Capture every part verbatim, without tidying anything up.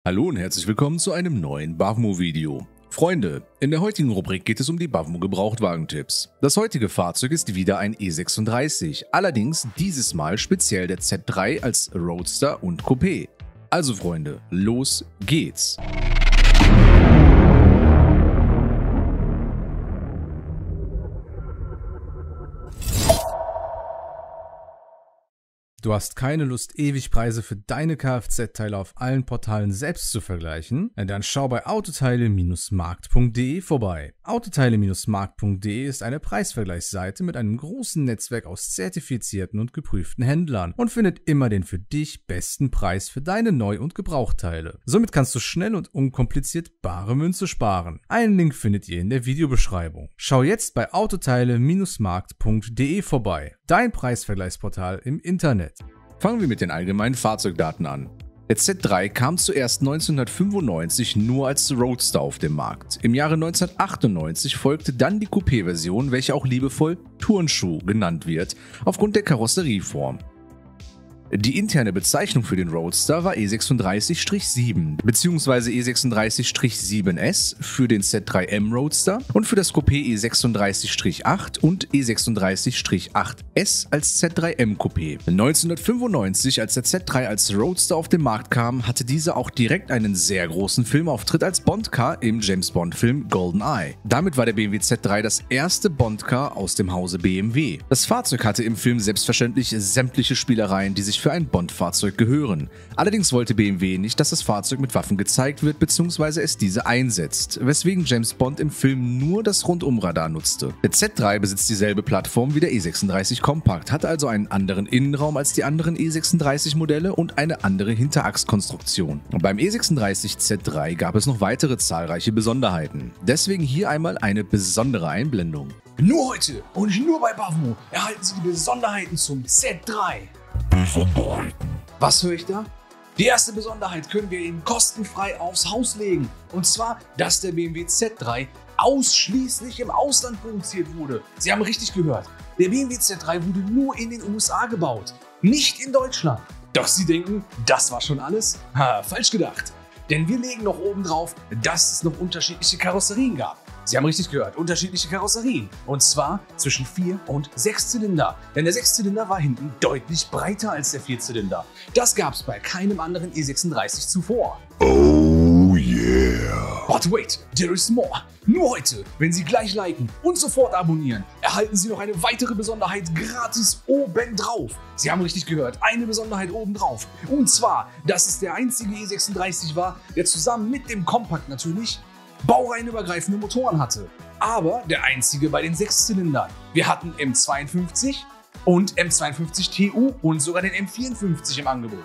Hallo und herzlich willkommen zu einem neuen Bavmo-Video. Freunde, in der heutigen Rubrik geht es um die Bavmo Gebrauchtwagentipps. Das heutige Fahrzeug ist wieder ein E sechsunddreißig, allerdings dieses Mal speziell der Z drei als Roadster und Coupé. Also Freunde, los geht's! Du hast keine Lust, ewig Preise für deine Kfz-Teile auf allen Portalen selbst zu vergleichen? Dann schau bei autoteile Markt punkt de vorbei. autoteile Markt punkt de ist eine Preisvergleichsseite mit einem großen Netzwerk aus zertifizierten und geprüften Händlern und findet immer den für dich besten Preis für deine Neu- und Gebrauchteile. Somit kannst du schnell und unkompliziert bare Münze sparen. Einen Link findet ihr in der Videobeschreibung. Schau jetzt bei autoteile Markt punkt de vorbei. Dein Preisvergleichsportal im Internet. Fangen wir mit den allgemeinen Fahrzeugdaten an. Der Z drei kam zuerst neunzehnhundertfünfundneunzig nur als Roadster auf den Markt. Im Jahre neunzehnhundertachtundneunzig folgte dann die Coupé-Version, welche auch liebevoll Turnschuh genannt wird, aufgrund der Karosserieform. Die interne Bezeichnung für den Roadster war E sechsunddreißig sieben bzw. E sechsunddreißig sieben S für den Z drei M Roadster und für das Coupé E sechsunddreißig acht und E sechsunddreißig acht S als Z drei M Coupé. neunzehnhundertfünfundneunzig, als der Z drei als Roadster auf den Markt kam, hatte dieser auch direkt einen sehr großen Filmauftritt als Bond-Car im James-Bond-Film GoldenEye. Damit war der B M W Z drei das erste Bond-Car aus dem Hause B M W. Das Fahrzeug hatte im Film selbstverständlich sämtliche Spielereien, die sich für ein Bond-Fahrzeug gehören. Allerdings wollte B M W nicht, dass das Fahrzeug mit Waffen gezeigt wird bzw. es diese einsetzt, weswegen James Bond im Film nur das Rundumradar nutzte. Der Z drei besitzt dieselbe Plattform wie der E sechsunddreißig Compact, hat also einen anderen Innenraum als die anderen E sechsunddreißig Modelle und eine andere Hinterachskonstruktion. Beim E sechsunddreißig Z drei gab es noch weitere zahlreiche Besonderheiten. Deswegen hier einmal eine besondere Einblendung. Nur heute und nur bei Bavmo erhalten Sie die Besonderheiten zum Z drei. Besonderheiten. Was höre ich da? Die erste Besonderheit können wir Ihnen kostenfrei aufs Haus legen. Und zwar, dass der B M W Z drei ausschließlich im Ausland produziert wurde. Sie haben richtig gehört. Der B M W Z drei wurde nur in den U S A gebaut, nicht in Deutschland. Doch Sie denken, das war schon alles? Ha, falsch gedacht. Denn wir legen noch oben drauf, dass es noch unterschiedliche Karosserien gab. Sie haben richtig gehört, unterschiedliche Karosserien. Und zwar zwischen vier und sechs Zylinder. Denn der Sechszylinder war hinten deutlich breiter als der Vierzylinder. Das gab es bei keinem anderen E sechsunddreißig zuvor. Oh yeah! But wait, there is more. Nur heute, wenn Sie gleich liken und sofort abonnieren, erhalten Sie noch eine weitere Besonderheit gratis obendrauf. Sie haben richtig gehört, eine Besonderheit obendrauf. Und zwar, dass es der einzige E sechsunddreißig war, der zusammen mit dem Compact natürlich baureihenübergreifende Motoren hatte. Aber der einzige bei den Sechszylindern. Wir hatten M zweiundfünfzig und M zweiundfünfzig T U und sogar den M vierundfünfzig im Angebot.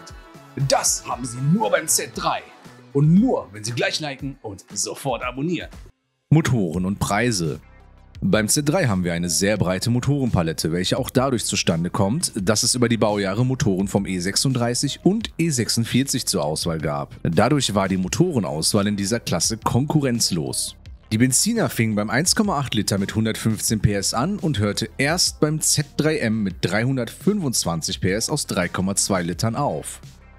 Das haben Sie nur beim Z drei. Und nur, wenn Sie gleich liken und sofort abonnieren. Motoren und Preise. Beim Z drei haben wir eine sehr breite Motorenpalette, welche auch dadurch zustande kommt, dass es über die Baujahre Motoren vom E sechsunddreißig und E sechsundvierzig zur Auswahl gab. Dadurch war die Motorenauswahl in dieser Klasse konkurrenzlos. Die Benziner fingen beim eins Komma acht Liter mit hundertfünfzehn P S an und hörte erst beim Z drei M mit dreihundertfünfundzwanzig P S aus drei Komma zwei Litern auf.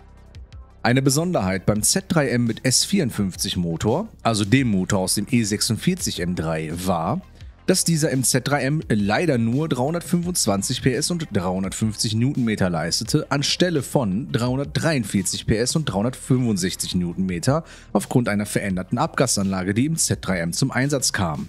Eine Besonderheit beim Z drei M mit S vierundfünfzig Motor, also dem Motor aus dem E sechsundvierzig M drei, war, dass dieser im Z drei M leider nur dreihundertfünfundzwanzig P S und dreihundertfünfzig Newtonmeter leistete, anstelle von dreihundertdreiundvierzig P S und dreihundertfünfundsechzig Newtonmeter aufgrund einer veränderten Abgasanlage, die im Z drei M zum Einsatz kam.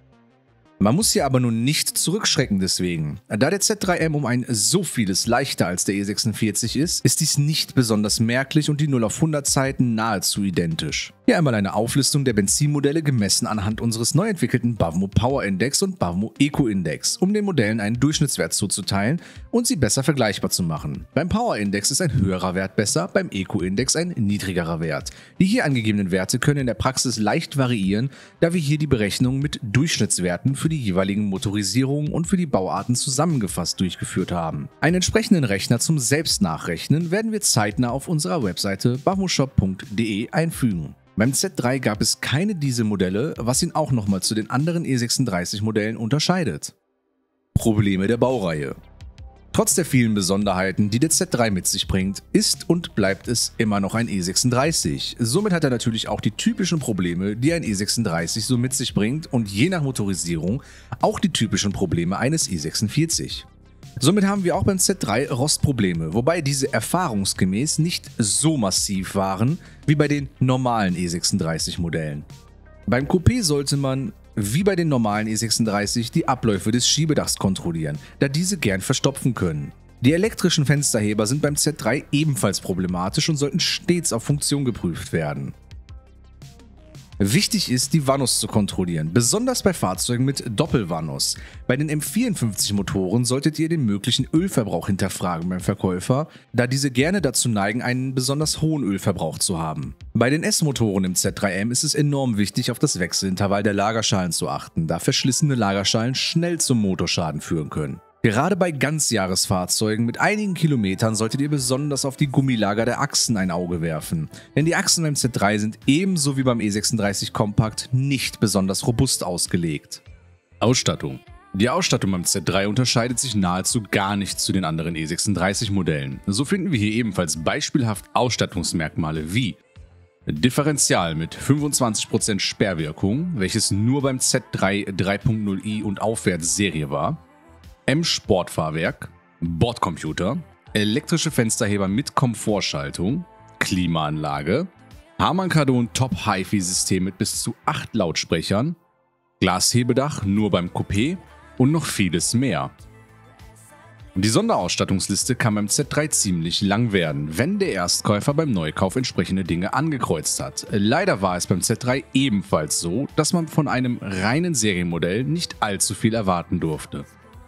Man muss hier aber nun nicht zurückschrecken deswegen. Da der Z drei M um ein so vieles leichter als der E sechsundvierzig ist, ist dies nicht besonders merklich und die null auf hundert Zeiten nahezu identisch. Hier einmal eine Auflistung der Benzinmodelle gemessen anhand unseres neu entwickelten Bavmo Power Index und Bavmo Eco Index, um den Modellen einen Durchschnittswert zuzuteilen und sie besser vergleichbar zu machen. Beim Power Index ist ein höherer Wert besser, beim Eco Index ein niedrigerer Wert. Die hier angegebenen Werte können in der Praxis leicht variieren, da wir hier die Berechnung mit Durchschnittswerten für die jeweiligen Motorisierungen und für die Bauarten zusammengefasst durchgeführt haben. Einen entsprechenden Rechner zum Selbstnachrechnen werden wir zeitnah auf unserer Webseite bavmoshop punkt de einfügen. Beim Z drei gab es keine Dieselmodelle, was ihn auch nochmal zu den anderen E sechsunddreißig Modellen unterscheidet. Probleme der Baureihe. Trotz der vielen Besonderheiten, die der Z drei mit sich bringt, ist und bleibt es immer noch ein E sechsunddreißig. Somit hat er natürlich auch die typischen Probleme, die ein E sechsunddreißig so mit sich bringt und je nach Motorisierung auch die typischen Probleme eines E sechsundvierzig. Somit haben wir auch beim Z drei Rostprobleme, wobei diese erfahrungsgemäß nicht so massiv waren wie bei den normalen E sechsunddreißig Modellen. Beim Coupé sollte man, wie bei den normalen E sechsunddreißig, die Abläufe des Schiebedachs kontrollieren, da diese gern verstopfen können. Die elektrischen Fensterheber sind beim Z drei ebenfalls problematisch und sollten stets auf Funktion geprüft werden. Wichtig ist, die Vanos zu kontrollieren, besonders bei Fahrzeugen mit Doppelvanos. Bei den M vierundfünfzig Motoren solltet ihr den möglichen Ölverbrauch hinterfragen beim Verkäufer, da diese gerne dazu neigen, einen besonders hohen Ölverbrauch zu haben. Bei den S-Motoren im Z drei M ist es enorm wichtig, auf das Wechselintervall der Lagerschalen zu achten, da verschlissene Lagerschalen schnell zum Motorschaden führen können. Gerade bei Ganzjahresfahrzeugen mit einigen Kilometern solltet ihr besonders auf die Gummilager der Achsen ein Auge werfen, denn die Achsen beim Z drei sind ebenso wie beim E sechsunddreißig Compact nicht besonders robust ausgelegt. Ausstattung. Die Ausstattung beim Z drei unterscheidet sich nahezu gar nicht zu den anderen E sechsunddreißig Modellen. So finden wir hier ebenfalls beispielhaft Ausstattungsmerkmale wie Differential mit fünfundzwanzig Prozent Sperrwirkung, welches nur beim Z drei drei Punkt null i und aufwärts Serie war, M-Sportfahrwerk, Bordcomputer, elektrische Fensterheber mit Komfortschaltung, Klimaanlage, Harman Kardon Top Hi-Fi-System mit bis zu acht Lautsprechern, Glashebedach nur beim Coupé und noch vieles mehr. Die Sonderausstattungsliste kann beim Z drei ziemlich lang werden, wenn der Erstkäufer beim Neukauf entsprechende Dinge angekreuzt hat. Leider war es beim Z drei ebenfalls so, dass man von einem reinen Serienmodell nicht allzu viel erwarten durfte.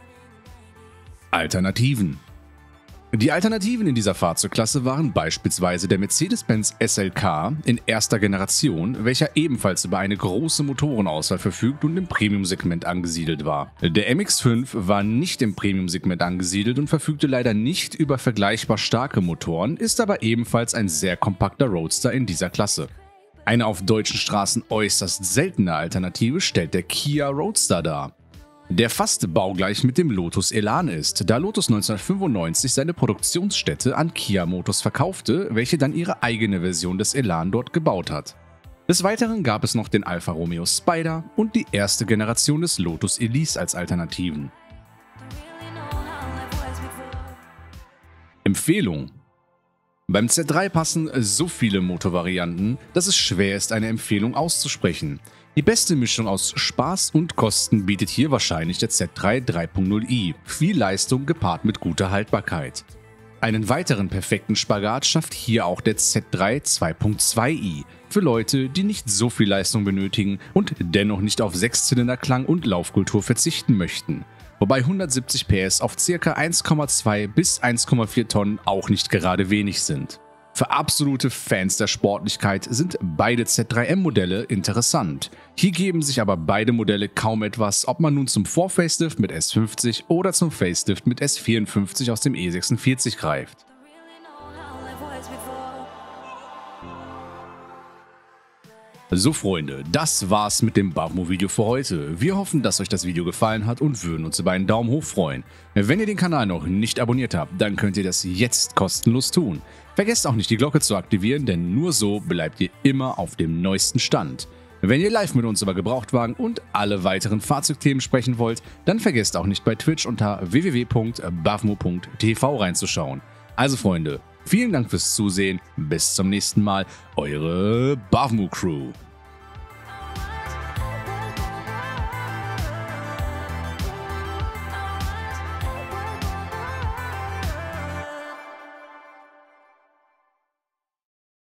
Alternativen. Die Alternativen in dieser Fahrzeugklasse waren beispielsweise der Mercedes-Benz S L K in erster Generation, welcher ebenfalls über eine große Motorenauswahl verfügt und im Premium-Segment angesiedelt war. Der M X fünf war nicht im Premium-Segment angesiedelt und verfügte leider nicht über vergleichbar starke Motoren, ist aber ebenfalls ein sehr kompakter Roadster in dieser Klasse. Eine auf deutschen Straßen äußerst seltene Alternative stellt der Kia Roadster dar, der fast baugleich mit dem Lotus Elan ist, da Lotus neunzehnhundertfünfundneunzig seine Produktionsstätte an Kia Motors verkaufte, welche dann ihre eigene Version des Elan dort gebaut hat. Des Weiteren gab es noch den Alfa Romeo Spider und die erste Generation des Lotus Elise als Alternativen. Empfehlung. Beim Z drei passen so viele Motorvarianten, dass es schwer ist, eine Empfehlung auszusprechen. Die beste Mischung aus Spaß und Kosten bietet hier wahrscheinlich der Z drei drei Punkt null i, viel Leistung gepaart mit guter Haltbarkeit. Einen weiteren perfekten Spagat schafft hier auch der Z drei zwei Punkt zwei i, für Leute, die nicht so viel Leistung benötigen und dennoch nicht auf Sechszylinderklang und Laufkultur verzichten möchten. Wobei hundertsiebzig P S auf ca. eins Komma zwei bis eins Komma vier Tonnen auch nicht gerade wenig sind. Für absolute Fans der Sportlichkeit sind beide Z drei M-Modelle interessant. Hier geben sich aber beide Modelle kaum etwas, ob man nun zum Vor-Facelift mit S fünfzig oder zum Facelift mit S vierundfünfzig aus dem E sechsundvierzig greift. So Freunde, das war's mit dem Bavmo-Video für heute. Wir hoffen, dass euch das Video gefallen hat und würden uns über einen Daumen hoch freuen. Wenn ihr den Kanal noch nicht abonniert habt, dann könnt ihr das jetzt kostenlos tun. Vergesst auch nicht die Glocke zu aktivieren, denn nur so bleibt ihr immer auf dem neuesten Stand. Wenn ihr live mit uns über Gebrauchtwagen und alle weiteren Fahrzeugthemen sprechen wollt, dann vergesst auch nicht bei Twitch unter w w w punkt bavmo punkt t v reinzuschauen. Also Freunde, vielen Dank fürs Zusehen, bis zum nächsten Mal, eure Bavmo Crew.